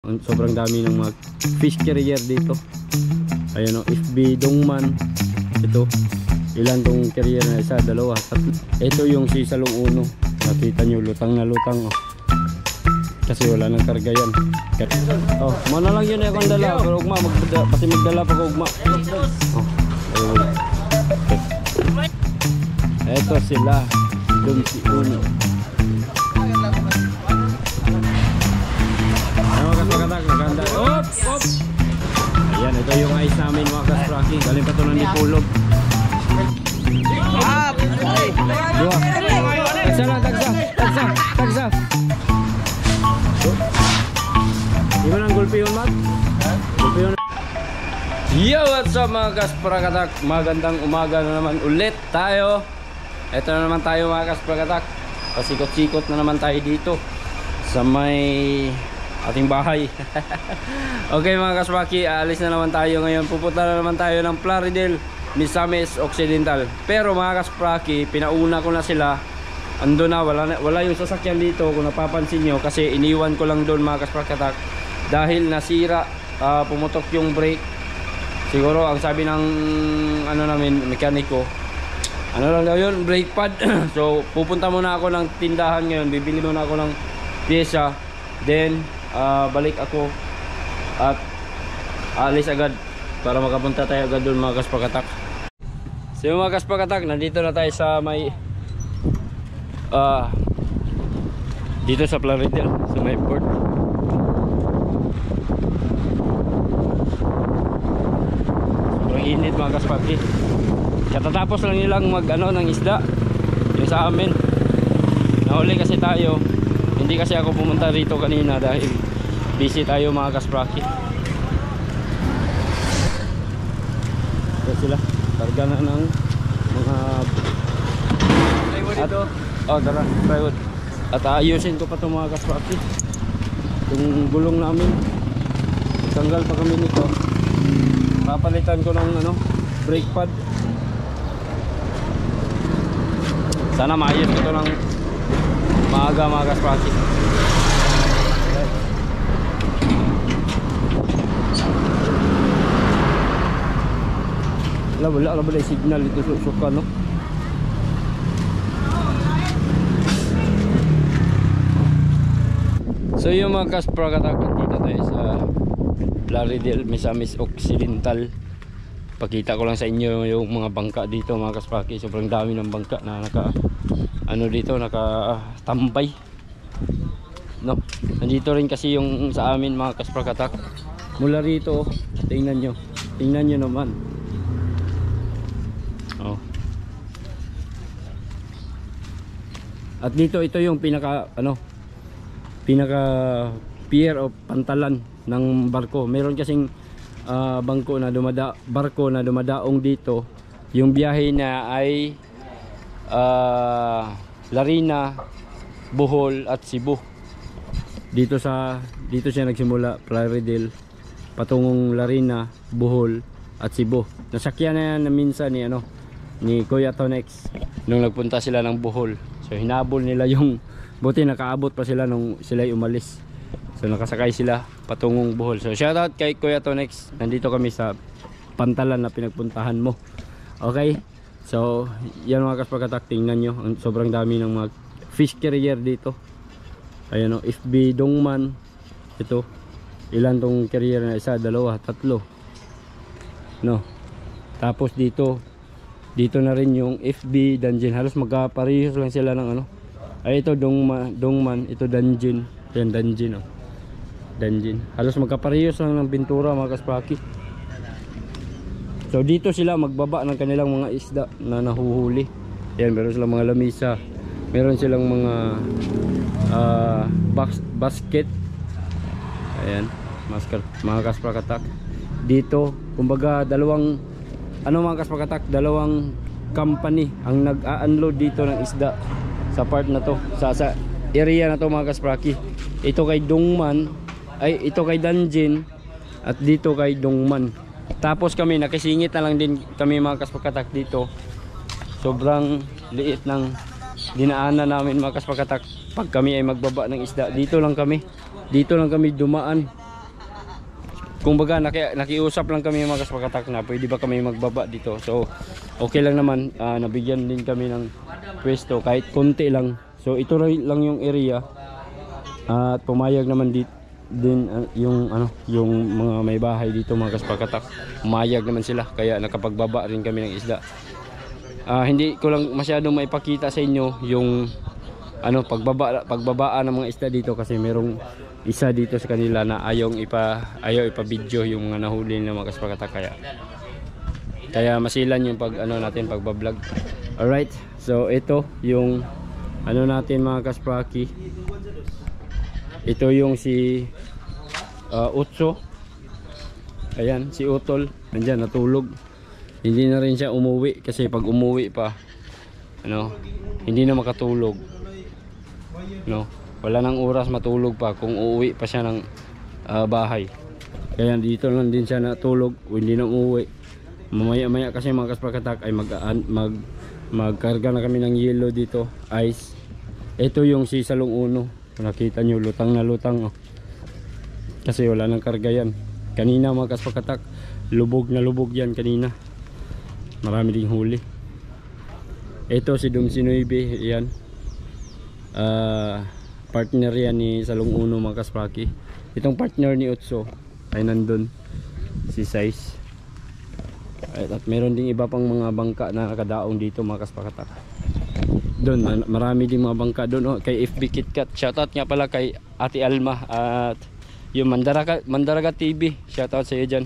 Sobrang dami ng mga fish carrier dito. Ayan o, FB Dongman. Ito, ilan tong carrier na isa, dalawa, tatlo. Ito yung si Salong Uno. Nakita nyo, lutang na lutang oh. Kasi wala nang karga yan. Oh, mana lang yun akong dala. Pero ugma, pati magdala pa ko ugma. Oh, ayun. Ito sila, yung si Uno. Maganda. Op! Op! Ayan, ito yung ice namin mga kaspraki. Galing pa ito ng Nipulog. Dua. Tagsa lang, tagsa. Di ba ng gulpi yun, Mag? Gulpi yun. Yo, what's up mga kasprakatak? Magandang umaga na naman ulit tayo. Ito na naman tayo mga kasprakatak. Pasikot-sikot na naman tayo dito sa may ating bahay. Okay mga kaswaki, aalis na naman tayo ngayon. Pupunta na naman tayo ng Plaridel, Misamis Occidental. Pero mga kaswaki, pinauna ko na sila. Ando na, wala yung sasakyan dito kung napapansin nyo, kasi iniwan ko lang doon mga kaswaki dahil nasira, pumutok yung brake. Siguro ang sabi ng ano namin, mekaniko, ano lang daw yun, brake pad. So pupunta muna ako ng tindahan ngayon, bibili muna ako ng pyesa, then balik ako at alis agad para makapunta tayo agad doon mga kaspakatak. So mga kaspakatak, nandito na tayo sa may dito sa Plaridel, sa may port. Sobrang init mga kaspaki. Katatapos lang nilang mag ng isda yung sa amin. Nahuli kasi tayo. Hindi kasi ako pumunta rito kanina dahil busy tayo mga kaspraki. Ito sila, karga na ng mga plywood dito. Oh, tara, plywood. At ayusin ko pa ito mga kaspraki. Itong gulong namin, tanggal pa kami nito. Papalitan ko ng brake pad. Sana maayos ko ito ng maaga mga kaspraki. Wala yung signal dito suka, no? So yung mga kasprakatak, dito tayo sa Plaridel, Misamis Occidental. Pakita ko lang sa inyo yung mga bangka dito mga kaspraki. Sobrang dami ng bangka na dito nakatambay, no? Nandito rin kasi yung sa amin mga kasprakatak. Mula rito, tingnan nyo naman. Oh. At dito, ito yung pinaka pier o pantalan ng barko. Meron kasing barko na dumadaong dito. Yung biyahe na ay Larina, Bohol at Cebu. Dito siya nagsimula, Plaridel, patungong Larina, Bohol at Cebu. Nasakyan na yan minsan ni Kuya Tonex nung nagpunta sila ng Bohol. So hinabol nila yung, buti nakaabot pa sila nung sila umalis. So nakasakay sila patungong Bohol. So shoutout kay Kuya Tonex. Nandito kami sa pantalan na pinagpuntahan mo. Okay, so yan mga kaspakatak, tingnan nyo, sobrang dami ng mga fish carrier dito. Ayan o, FB Dongman. Ito, ilan tong carrier na isa, dalawa, tatlo, no? Tapos dito na rin yung FB Dungeon. Halos magkaparehas lang sila ng ay ito Dongman, ito Dungeon. Yan Dungeon oh. Dungeon. Halos magkaparehas lang ng pintura mga kaspaki. So dito sila magbaba ng kanilang mga isda na nahuhuli. Yan, meron silang mga lamisa. Meron silang mga basket. Ayan, mga kaspakatak. Dito, kumbaga dalawang mga kaspakatak, dalawang company ang nag-a-unload dito ng isda sa part na to, sa area na to mga kaspraki. Ito kay Dongman, ito kay Dungeon, at dito kay Dongman. Tapos kami nakisingit na lang din kami mga kaspakatak dito. Sobrang liit ng dinaanan namin mga kaspakatak pag kami ay magbaba ng isda. Dito lang kami dumaan kumbaga nakiusap lang kami mga kaspakatak na pwede ba kami magbaba dito. So okay lang naman, nabigyan din kami ng pwesto kahit konti lang. So ito lang yung area at pumayag naman din yung mga may bahay dito mga kaspakatak. Pumayag naman sila kaya nakapagbaba rin kami ng isda. Hindi ko lang masyadong maipakita sa inyo yung pagbabaan ng mga isda dito kasi merong isa dito sa kanila na ayaw ipa-video yung mga nahuli ng mga kaspakatak, kaya masilan yung pagbablog. Alright, so ito yung natin mga kaspaki. Ito yung si Utso. Ayan, si Utol nandyan natulog. Hindi na rin siya umuwi kasi pag umuwi pa hindi na makatulog, wala nang oras matulog pa kung uuwi pa siya ng bahay. Kaya dito lang din siya natulog, hindi na umuwi. Mamaya kasi mga kaspakatak ay magkarga na kami ng yelo dito, ice. Ito yung si Salong Uno, nakita nyo lutang na lutang kasi wala nang karga yan. Kanina mga kaspakatak, lubog na lubog yan kanina. Marami ding huli. Ito si Dumsi Nuibe, yan. Partner yan ni Salong Uno mga kaspaki. Itong partner ni Utso ay nandun, si Size. At meron ding iba pang mga bangka na nakadaong dito mga kaspakatak. Doon marami ding mga bangka doon, kay FB KitKat. Shoutout nga pala kay Ate Alma at yung Mandaraga TV. Shoutout sa iyo dyan.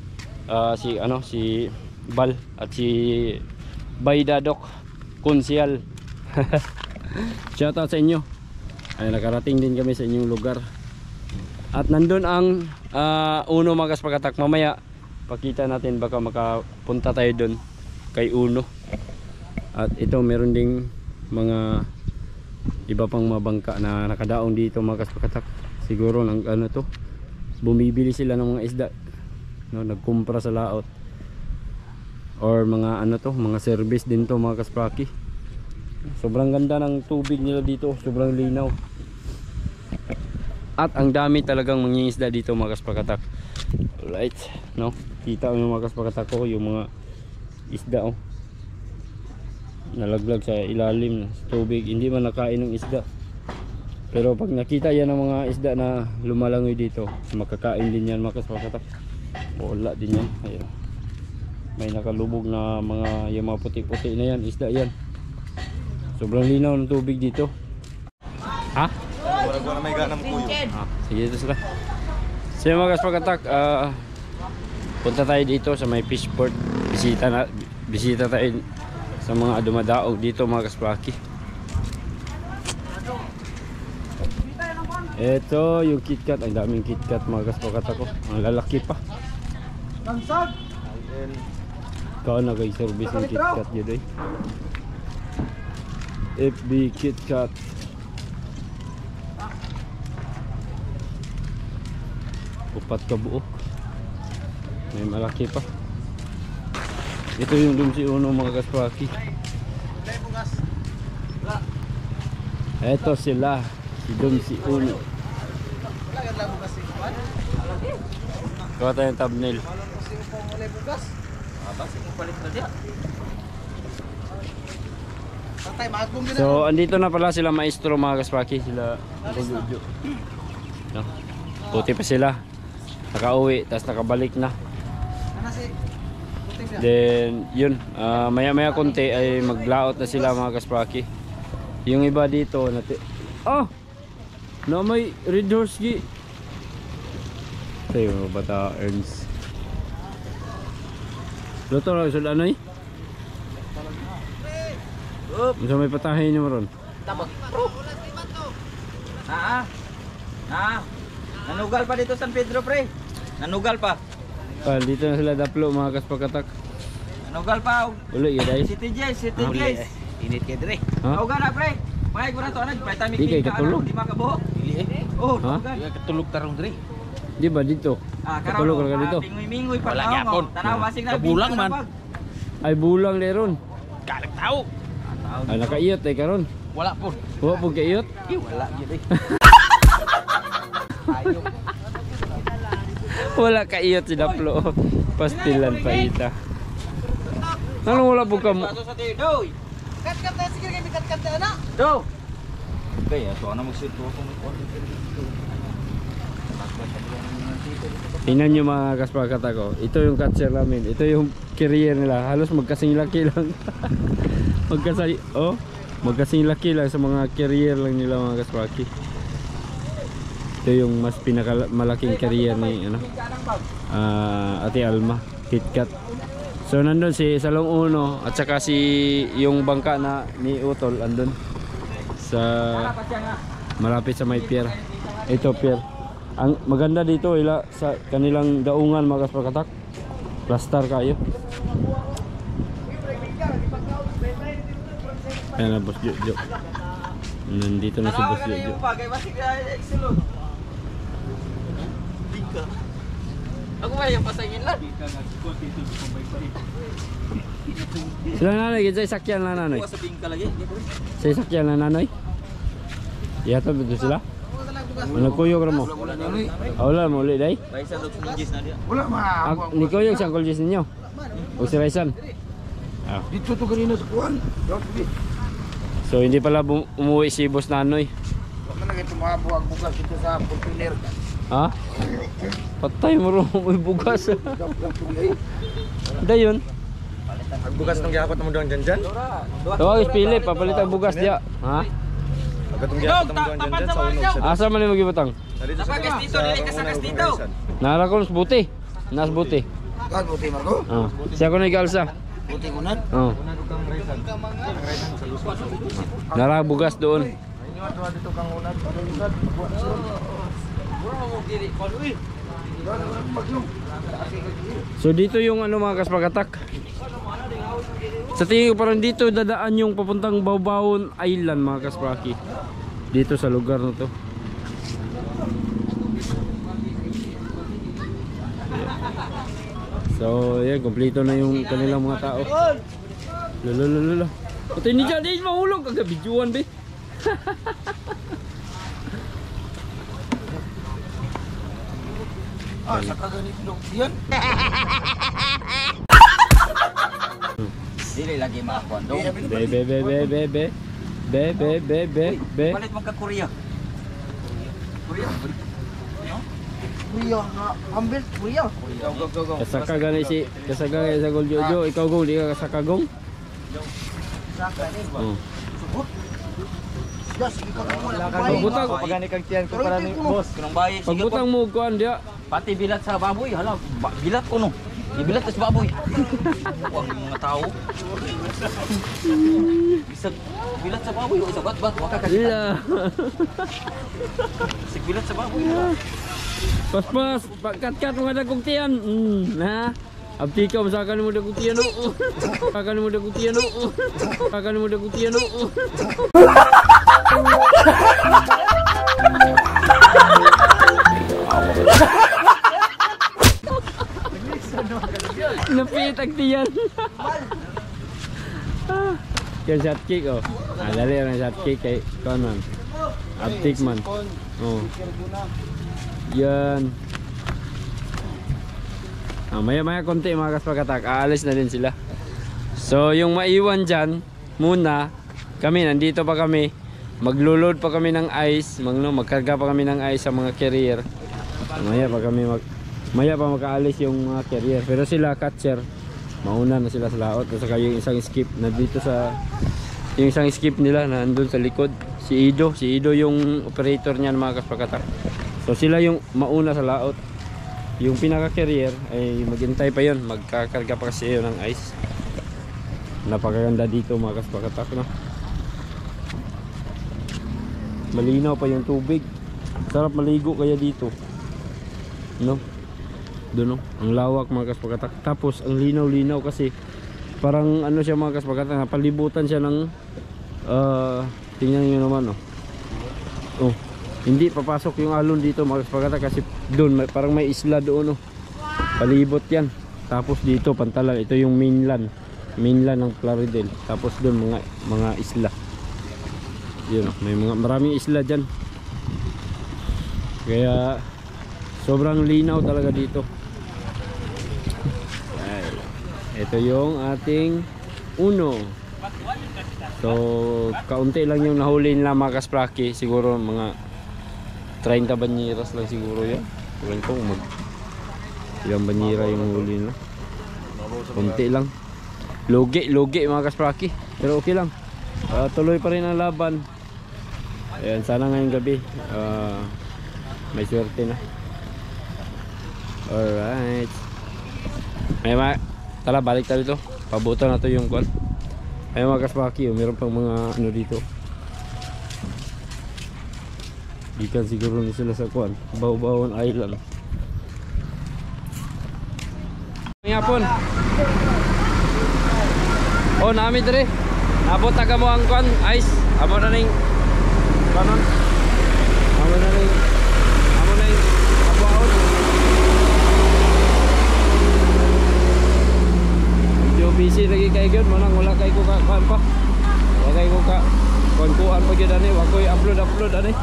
Si Bal at si Baydadok Konsyal. Shoutout sa inyo. Ay nakarating din kami sa inyong lugar. At nandun ang Uno mga kaspakatak. Mamaya pakita natin, baka makapunta tayo doon kay Uno. At ito meron ding mga iba pang mga bangka na nakadaong dito mga kaspakatak. Siguro ng bumibili sila ng mga isda, nagkumpra sa laot or mga mga service din to mga kaspaki. Sobrang ganda ng tubig nila dito, sobrang linaw. At ang dami talagang mangingisda dito mga kaspakatak. Alright, kita mo mga kaspakatak ko yung mga isda nalaglag sa ilalim sa tubig, hindi man nakain ng isda. Pero pag nakita yan ng mga isda na lumalangoy dito, makakain din yan mga kaspakatak. Wala din yan. Ayun. May nakalubog na yung mga puti-puti na yan, isda yan. Sobrang linaw ng tubig dito. Ha? Wala may ganang kuyo. Sige, ito sila. Sige mga kaspakatak, punta tayo dito sa may fishport. Bisita tayo sa mga dumadaog dito mga kaspaki. Ito yung KitKat, ang daming KitKat mga kaspakatak ko. Ang lalaki pa. Lansag. Ikaw na kay service ng KitKat yun FB KitKat. Upat ka buo. May malaki pa. Ito yung Dumsi Uno mga kaspaki. Ito sila, si Dumsi Uno. Kuha tayong thumbnail. So andito na pala sila maestro mga kaspaki, sila Gugujo. Puti pa sila, nakauwi tapos nakabalik na. Then yun, maya konti ay maglaot na sila mga kaspaki. Yung iba dito na may red horse gi. Tayo mga bata earns. Luto lang sila Masa may patahin nyo maron? Tabak. Nanugal pa dito San Pedro pre. Nanugal pa. Dito na sila daplo mga kaspakatak. Nanugal pa. Uli yun ay. City Jays. Init kay dire. Oga na pre. Mayag mo na to vitamin Di kay katulog. Di makabuhok. Oh, katulog tarong dire. Di ba dito? Katulog ka dito? Mingoy pa. Wala gyapon. Tanaw masig na. Kabulang man. Ay bulang leron. Kalag tao. Ay nakaiyot ay karon. Wala po. Wa po kaiyot. Wala gyud Wala ka iyot si Daplo. Pastilan pa ita. Anong wala po ka mo? Sa tiyo, doy. Kat-kat na, sige kayo, kat-kat na, anak. Do. Kaya, so ano magsit ko kung Tingnan nyo mga kaspakata ko. Ito yung catcher namin. Ito yung carrier nila. Halos magkasing laki lang. Magkasing laki lang sa mga carrier lang nila mga kaspaki. Ito yung mas pinakamalaking carrier ni Ate Alma, KitKat. So nandun si Salong Uno at saka si yung bangka na ni Utol andun sa malapit sa may pier. Ito pier. Ang maganda dito ila sa kanilang daungan mga kaspakatak. Plaster kayo. Ayan na Boss Jojo. Nandito na si Boss Jojo. Ako ba yung pasangin lang? Sila nanay, sa sakyan na nanay. Sa bingka lagi. Sa sakyan na nanay. Yata betul sila. Ano kuyog ra mo? Wala mo ulit day. Baisa dog sunjis na dia. Wala ma. Ni kuyog sang kuljis ninyo. O si Raisan. Dito to kanina sa kuwan. So hindi pala umuwi si Boss Nanoy. Wala na ito mabuhag bukas dito sa container. Ha? Patay mo ro may bugas. Dayon. Ang bukas ng gihapon mo doon dyan. Tawag pili papalit ang bugas dia. Ha? Agatong gihapon mo doon dyan sa unog. Asa man mo gibutang? Napagas dito, dili ka sakas dito. Nara ko sa buti. Nas buti. Kan buti Marco. Siya ko nag-alsa. Buti mo na. Nara bugas doon. Dito kang unad. So dito yung ano mga kaspakatak. Sa tingin ko parang dito dadaan yung papuntang Bawbawon Island mga kaspaki. Dito sa lugar na to. So yan, kompleto na yung kanilang mga tao. Lala. Pati ni Jadis mahulog kagab videoan be. Sa kaganito yan. Dili lagi makakuan do. Be. Palit magka Korea. Kuya nga. Ambel, kuya. Go. Kasaka gani sa Gol Jojo, ikaw gong di ka kasaka gong. Saka ni. Oh. Subot. Yes, ikaw ka wala. Pagbutang, Pagani kang tiyan ko para ni boss. Kunong bayi sige pagbutang mo kuan dia. pati bilat sa baboy. Hala, bilat ko no. Ibilat sa baboy. Wag mga tao. Bisag bilat sa baboy, isa bat waka ka. Ila. Sig bilat sa baboy. Pas, kat-kat mga dagong tiyan. Ha? Abdi ka, masakan mo dagong tiyan o. Masakan mo dagong tiyan o. Masakan mo dagong tiyan o. Napit ang tiyan. Yan shot kick oh. Dali ang shot kick kay kanan. Abdik man. Oh. Yan. Maya konti mga kaspakatak, aalis na din sila. So yung maiwan dyan muna, kami nandito pa kami, maglulod pa kami ng ice, magkarga pa kami ng ice sa mga carrier. Maya pa makaalis yung mga carrier, pero sila catcher mauna na sila sa laot. At saka yung isang skip na dito sa yung isang skip nila na andun sa likod, si Ido yung operator niyan mga kaspakatak. So sila yung mauna sa laot. Yung pinaka carrier ay maghintay pa yon, magkakarga pa kasi yun ng ice. Napakaganda dito mga kaspakatak, no? Malinaw pa yung tubig, sarap maligo kaya dito, no? Doon, no? Ang lawak mga kaspakatak. Tapos ang linaw kasi parang ano siya mga kaspakatak, napalibutan siya ng tingnan nyo naman, no? Oh, hindi papasok yung alon dito mga kaspakatak kasi doon parang may isla doon, no? Palibot yan. Tapos dito pantalan, ito yung mainland ng Plaridel. Tapos doon mga isla. Yun, may maraming isla dyan. Kaya Sobrang linaw talaga dito. Ay, ito yung ating uno. So, kaunti lang yung nahuli nila mga kaspraki. Siguro mga 30 banyiras lang siguro yan. Tuwan ko ilang banyira yung huli nila. Kunti lang. Lugi mga kaspraki. Pero okay lang. Tuloy pa rin ang laban. Ayan, sana ngayong gabi may swerte na. Alright. Tala, balik tayo dito. Pabuto na to yung kwan. Ayan mga kaspraki, meron pang mga ano dito. Ikan siguro ni sila sa kwan, Baw-Bawon Island. Ngapon. Oh, nami dire. Nabot taga mo ang kwan, ice. Amo na ning kanon. Amo na ning abuaon. Medyo busy lagi kay gyud, manang wala kay ko ka kwan pa. Wala kay ko ka kuan pa gyud ani, wa koy upload ani.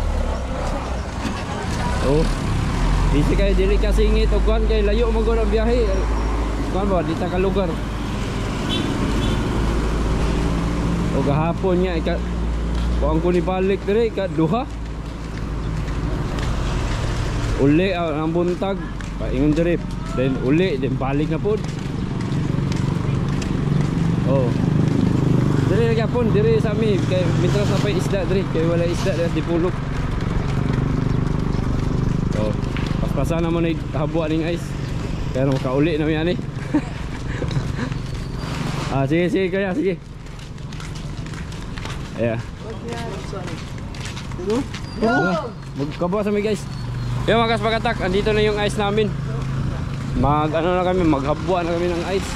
Oh. Busy kay dili ka singit og kwan kay layo man gud ang biyahe. Kwan ba dita ka lugar. O gahapon niya kuang ko ni balik dire ka duha. Uli ang buntag paingon dire, then uli then balik na pod. Oh. Dire gapon dire sa mi kay mitras na pa isda dire kay wala isda dire di pulok. Oh, paspasan na mo na habwa ning ice. Pero makauli na mi ani. Sige kaya sige. Yeah. Magkabawa sa mi guys. Yo mga kaspakatak, andito na yung ice namin. Maghabwa na kami ng ice.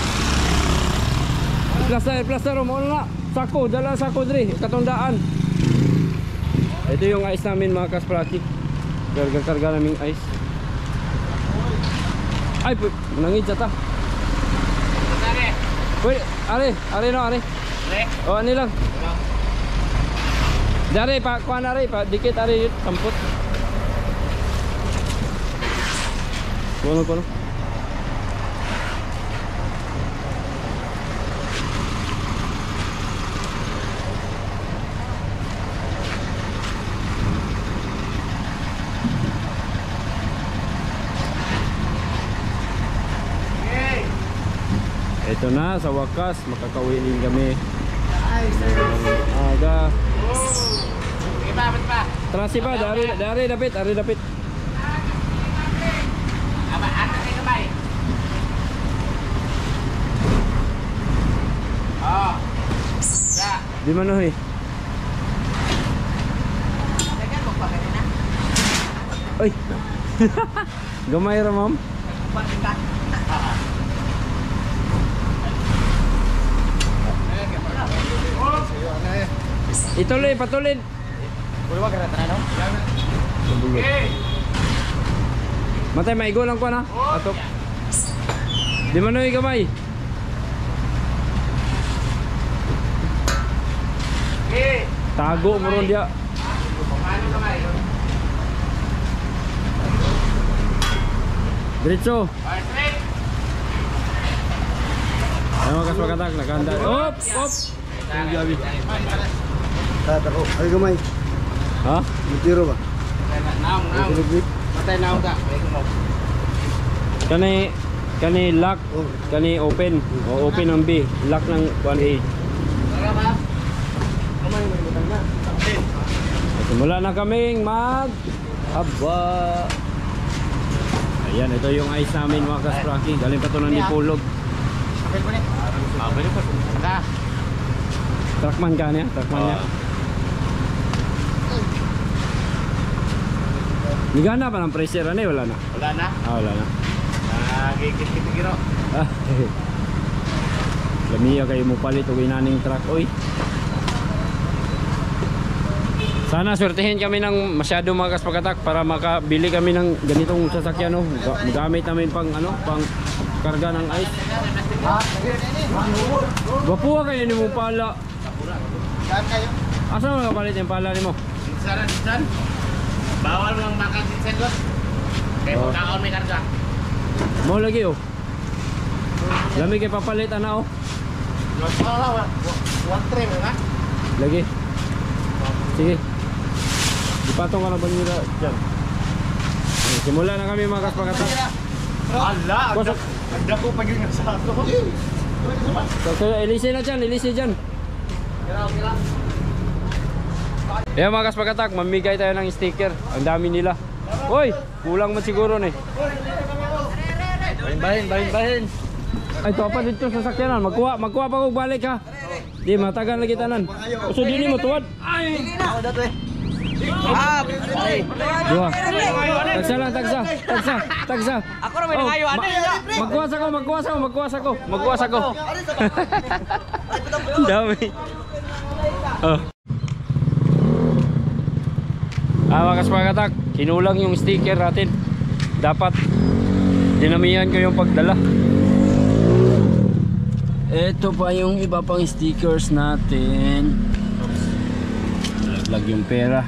Plaster mo na. Sako, dala sako dre, katundaan. Ito yung ice namin mga kasprati. Karga namin ice. Ay, nangid sa ta. Pwede, are no. O, ano lang. Dari pa, kuha na rin pa, dikit ari yun, samput. Kuha. Ito na, sa wakas, makakauwi din kami. Aga. Trasi pa, dari dapit. Di mana hoy? Oy. Gamay ra ma'am. Ituloy, patulin. Boleh ba karatan ano? Matay, maigo lang ko na. Atok. Di man hoy gamay. Tago mo ron dia. Diretso. Ano kas pagkatak nakanda. Op. Gabi. Ako, ay gamay. Ha? Mutiro ba? Matay na uga. Kani lock, kani open. O open ang B, lock ng 1A. Simula na kaming haba. Ayan, ito yung ice namin mga kaspraki. Galing pa ito ng Dipolog. Pwede po. Saka. Truckman ka niya? Truckman niya. Nigana pa ng pressure ano eh? Wala na? Wala na? Wala na. Gigit-giro. Lamiya kayo mo palit o inaning truck. Oy. Sana swertehin kami ng masyado mga kaspakatak para makabili kami ng ganitong sasakyan, no? Gamit namin pang karga ng ice. Wapuha kayo ni mo pala. Saan kayo? Asa mo nakapalit yung pala ni mo? Sana. Bawal lang bakal sinsen, boss. Oh. Kaon may karga. Mo lagi oh. Lami kay papalit ana oh. One trim, ha? Lagi. Sige. Dipatong ka na ba nila dyan? Simula na kami mga kaspakatak. Ala, Kusok. agda ko pag yung nasa ako. So, ilisi na dyan, ilisi dyan. Ayan mga kaspakatak, mamigay tayo ng sticker. Ang dami nila. Uy, kulang man siguro eh. Bahin. Ay, ito pa dito sa sakyanan. Magkuha pa kung balik ha. Di, matagal lagi tanan. Uso din mo tuwad. Ay! Dua. Tagsa. Ako ra may nangayo ani. Magkuwas ako. Dami. Oh. Mga kaspakatak, kinulang yung sticker natin. Dapat dinamihan ko yung pagdala. Ito pa yung iba pang stickers natin. Laglag yung pera.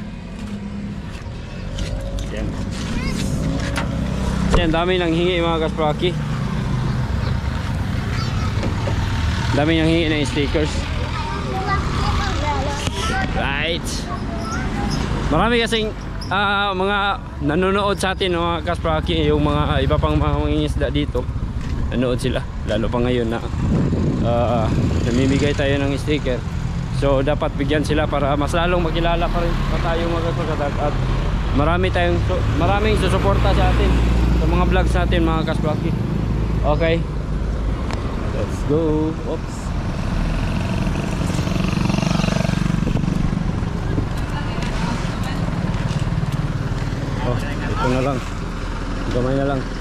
Yan, dami nang hingi mga kaspaki. Dami nang hingi ng stickers. Right. Marami kasing mga nanonood sa atin mga kaspaki, yung mga iba pang mga mangingisda dito. Nanood sila, lalo pa ngayon na namimigay tayo ng sticker. So dapat bigyan sila para mas lalong makilala pa rin pa tayo mga kaspaki. At maraming susuporta sa atin sa mga vlogs natin mga kaspaki. Okay, let's go. Oops. Oh, ito na lang, gamay na lang.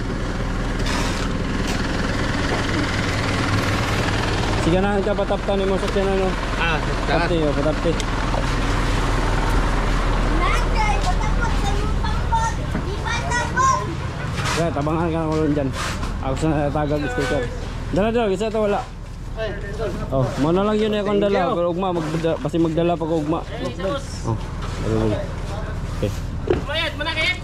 Sige na, ka pataptan mo sa tiyan ano. Patapti, patapti. Kaya tabangan ka na ulo dyan. Ako sa natagag sticker. Dala, isa ito wala. Oh, mana lang yun akong dala. Pero ugma, pasi magdala pa ko ugma. Oh, okay. Mayat, manakit.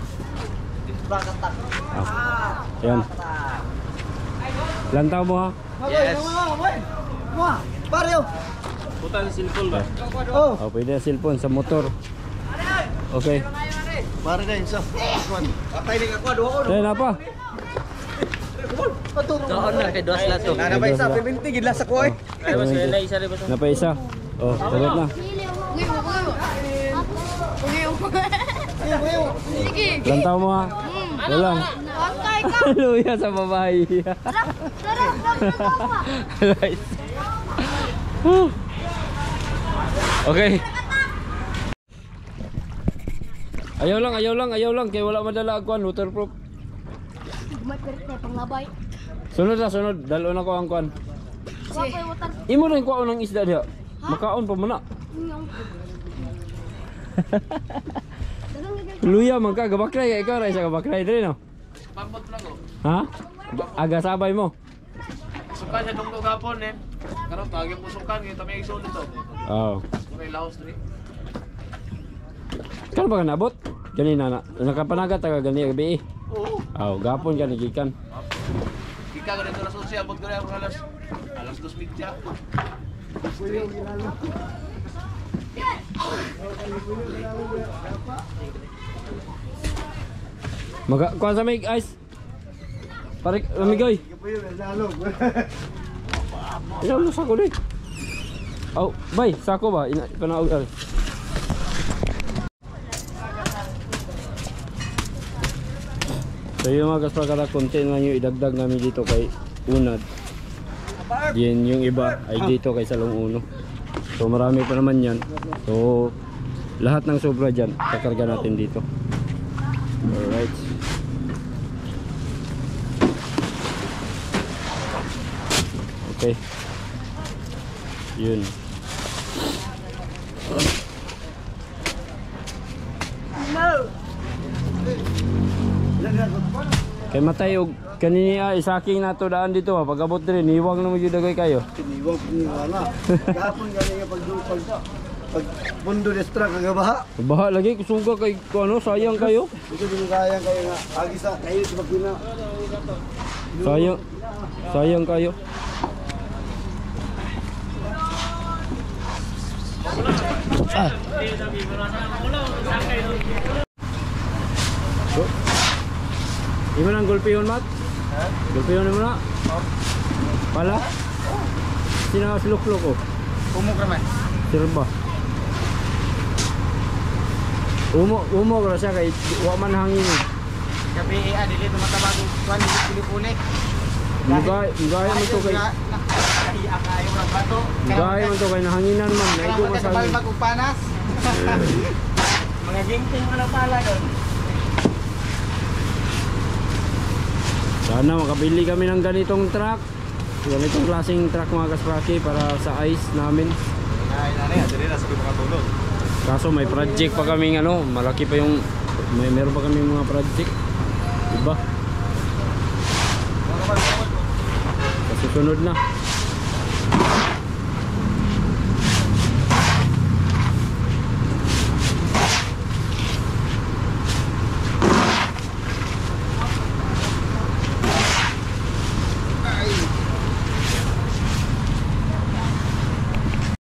Oh. Yan. Lantaw mo ha? Yes. Pareho. Puta ng cellphone ba? Oh. Oh, pwede ang cellphone sa motor. Okay. Pare na yun, so. Patay ni ako, duha ko. Tayo na pa. Doon na kay dos la to. Nana ba isa? 20 gila sa kuhay. Ay mas wala isa rin ba to? Napaisa. Oh, sagot na. Sige. Lantaw mo ha? Wala. Okay ka. Luya sa babae. Right. Okay. Ayaw lang. Kaya wala madala ang kuan, waterproof. May perte panglabay. Sunod. Dalo na ko ang kuan. Wapay water. Imo rin kuan ng isda diha. Makaon pa muna. Luya man ka, gabaklay ka ikaw, sa gabaklay diri no? Pambot lang ko. Ha? Aga sabay mo. Sukan sa dungdog gapon eh. Karon tawagin mo sukan kay tamay isulod to. Oo. May laos diri. Kano ba ka nabot? Ganina na. Nakapanagat taga gani gabi. Oo. Oo, gapon ka nagikan. Ika ganito na susi abot ko ang alas 2:30. Kuan sa may ice. Pare, amigoy. Ina sa ko din. Oh, bay, sako ba? Panaog ari. So yung mga kaspakara, content na nyo idagdag namin dito kay Unad. Yan yung iba ay dito kay Salong Uno. So marami pa naman yan. So lahat ng sobra dyan, kakarga natin dito. Alright. Okay. Yun. Kay matay og kanini isaking nato daan dito ha. Pag-abot diri niwang na mo jud dagay kayo. Iniwag ni wala. Gapon galing nga pagdupal. Pag mundo destra kagabaha. Baha lagi kusuga kay ano, sayang kayo. Ito din kaya kayo nga. Agi sa kayo sa pagpina. Sayang. Sayang kayo. Ah. Imo nang gulpihon mat? Gulpihon mo na? Pala? Sino siluk-luk ko? Umok naman. Sirba. Umo ko siya kay wa man hangin. Gabi dili tumatabag kuan Pilipune. Mugay man to kay Kaya kayo ng bato. mugay man to kay nahanginan man. Naigo Kaya masangin. magpanas. Mga gingting na pala doon. Sana makabili kami ng ganitong truck. Ganitong klaseng truck mga kaspraki para sa ice namin. Ay, nanay, dili na sa makatulog. Kaso may project pa kaming ano, malaki pa yung meron pa kaming mga project. Diba? Sa susunod na.